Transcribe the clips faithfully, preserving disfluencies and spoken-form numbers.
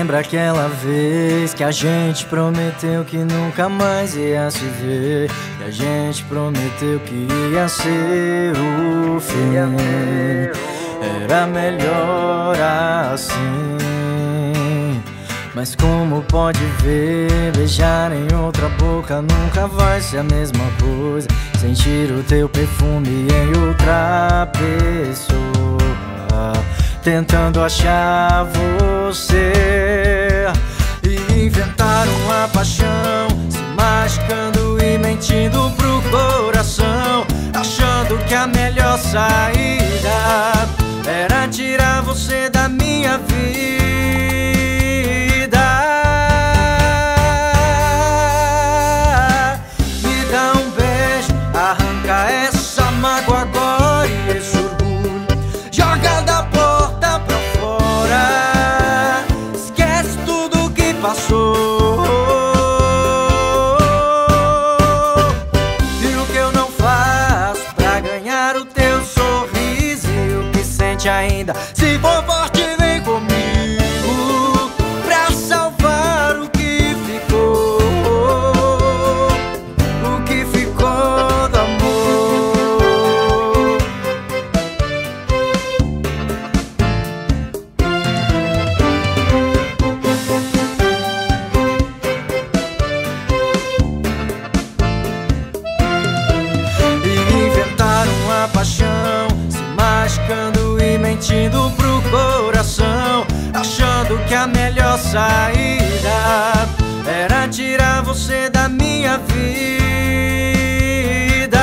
lembra aquela vez que a gente prometeu que nunca mais ia se ver, que a gente prometeu que ia ser o fim? Era melhor assim. Mas como pode ver, beijar em outra boca nunca vai ser a mesma coisa. Sentir o teu perfume em outra pessoa, tentando achar você. E inventaram uma paixão, se machucando e mentindo pro coração, achando que a melhor saída era tirar você da minha vida. Me dá um beijo, arranca essa mágoa agora e esse orgulho, joga da porta pra fora, esquece tudo que passou. E o que eu não faço pra ganhar o teu sorriso e o que sente ainda? Se for forte, vem comigo pra salvar o que ficou, o que ficou do amor. E inventaram uma paixão, se machucando e mentindo pro coração, achando que a melhor saída era tirar você da minha vida.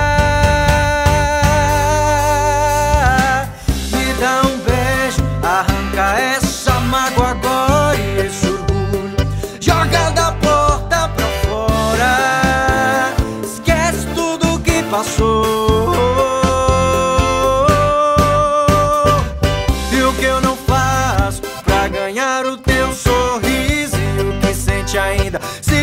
Me dá um beijo, arranca essa mágoa agora e esse orgulho, joga da porta pra fora, esquece tudo que passou. Ganhar o teu sorriso e o que sente ainda? Se